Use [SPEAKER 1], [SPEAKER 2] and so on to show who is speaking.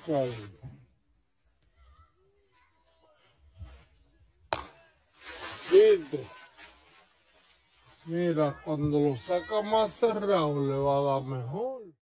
[SPEAKER 1] Claro. ¿Viste? Mira, cuando lo saca más cerrado le va a dar mejor.